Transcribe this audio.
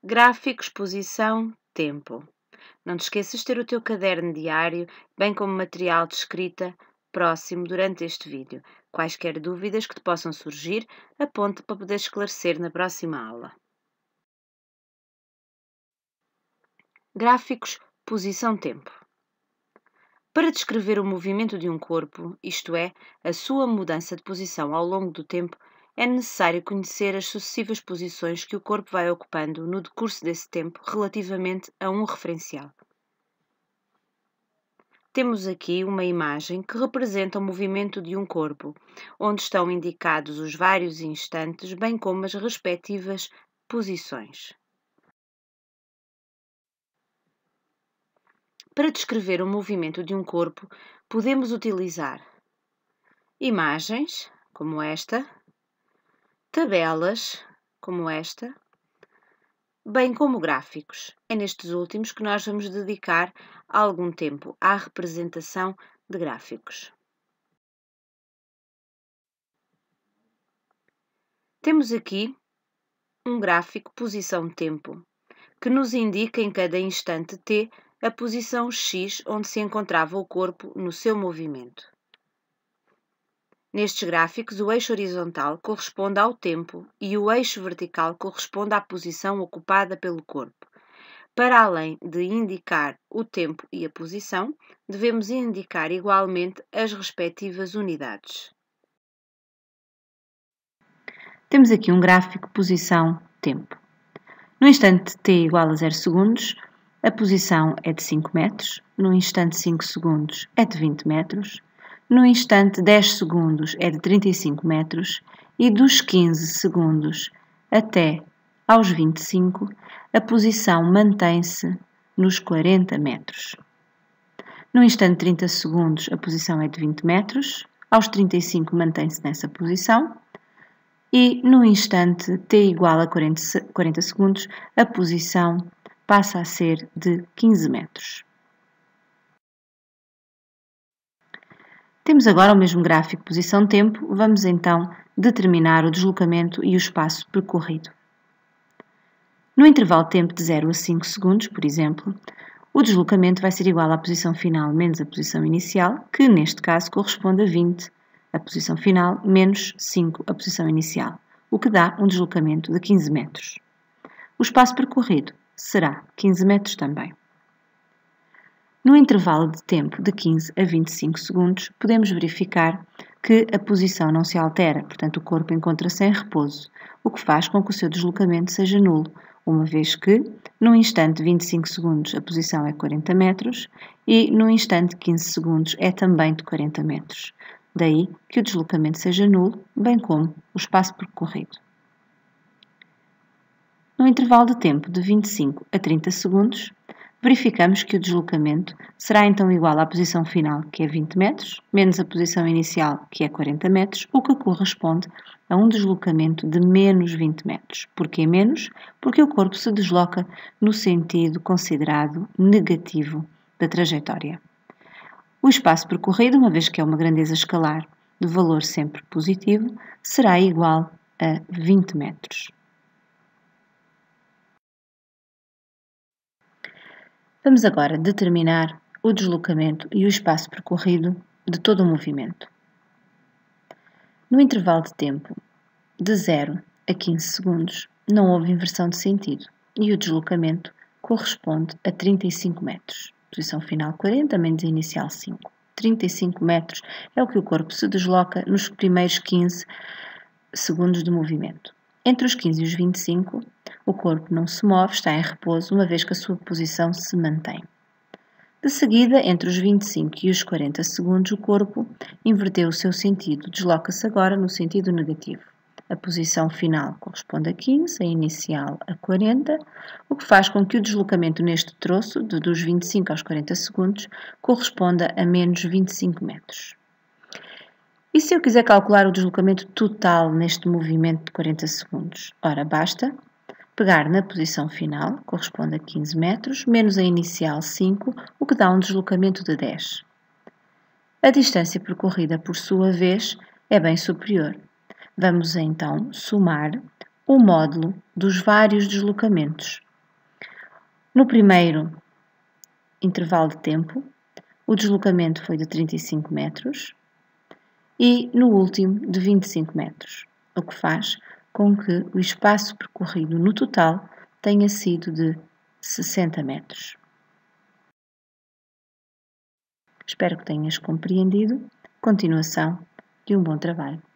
Gráficos, posição, tempo. Não te esqueças de ter o teu caderno diário, bem como material de escrita próximo durante este vídeo. Quaisquer dúvidas que te possam surgir, aponte para poder esclarecer na próxima aula. Gráficos, posição, tempo. Para descrever o movimento de um corpo, isto é, a sua mudança de posição ao longo do tempo, é necessário conhecer as sucessivas posições que o corpo vai ocupando no decurso desse tempo relativamente a um referencial. Temos aqui uma imagem que representa o movimento de um corpo, onde estão indicados os vários instantes, bem como as respectivas posições. Para descrever o movimento de um corpo, podemos utilizar imagens, como esta, tabelas, como esta, bem como gráficos. É nestes últimos que nós vamos dedicar algum tempo à representação de gráficos. Temos aqui um gráfico posição-tempo, que nos indica em cada instante t a posição x onde se encontrava o corpo no seu movimento. Nestes gráficos, o eixo horizontal corresponde ao tempo e o eixo vertical corresponde à posição ocupada pelo corpo. Para além de indicar o tempo e a posição, devemos indicar igualmente as respectivas unidades. Temos aqui um gráfico posição-tempo. No instante t igual a 0 segundos, a posição é de 5 metros, no instante 5 segundos é de 20 metros, no instante 10 segundos é de 35 metros e dos 15 segundos até aos 25, a posição mantém-se nos 40 metros. No instante 30 segundos, a posição é de 20 metros, aos 35 mantém-se nessa posição e no instante t igual a 40 segundos, a posição passa a ser de 15 metros. Temos agora o mesmo gráfico posição-tempo, vamos então determinar o deslocamento e o espaço percorrido. No intervalo de tempo de 0 a 5 segundos, por exemplo, o deslocamento vai ser igual à posição final menos a posição inicial, que neste caso corresponde a 20, a posição final, menos 5, a posição inicial, o que dá um deslocamento de 15 metros. O espaço percorrido será 15 metros também. No intervalo de tempo de 15 a 25 segundos, podemos verificar que a posição não se altera, portanto o corpo encontra-se em repouso, o que faz com que o seu deslocamento seja nulo, uma vez que, no instante 25 segundos, a posição é 40 metros e no instante 15 segundos é também de 40 metros. Daí que o deslocamento seja nulo, bem como o espaço percorrido. No intervalo de tempo de 25 a 30 segundos, verificamos que o deslocamento será então igual à posição final, que é 20 metros, menos a posição inicial, que é 40 metros, o que corresponde a um deslocamento de menos 20 metros. Porquê menos? Porque o corpo se desloca no sentido considerado negativo da trajetória. O espaço percorrido, uma vez que é uma grandeza escalar de valor sempre positivo, será igual a 20 metros. Vamos agora determinar o deslocamento e o espaço percorrido de todo o movimento. No intervalo de tempo de 0 a 15 segundos, não houve inversão de sentido e o deslocamento corresponde a 35 metros. Posição final 40, menos a inicial 5. 35 metros é o que o corpo se desloca nos primeiros 15 segundos de movimento. Entre os 15 e os 25, o corpo não se move, está em repouso, uma vez que a sua posição se mantém. De seguida, entre os 25 e os 40 segundos, o corpo inverteu o seu sentido, desloca-se agora no sentido negativo. A posição final corresponde a 15, a inicial a 40, o que faz com que o deslocamento neste troço, dos 25 aos 40 segundos, corresponda a menos 25 metros. E se eu quiser calcular o deslocamento total neste movimento de 40 segundos? Ora, basta pegar na posição final, corresponde a 15 metros, menos a inicial 5, o que dá um deslocamento de 10. A distância percorrida, por sua vez, é bem superior. Vamos então somar o módulo dos vários deslocamentos. No primeiro intervalo de tempo, o deslocamento foi de 35 metros e no último de 25 metros, o que faz com que o espaço percorrido no total tenha sido de 60 metros. Espero que tenhas compreendido. Continuação de um bom trabalho.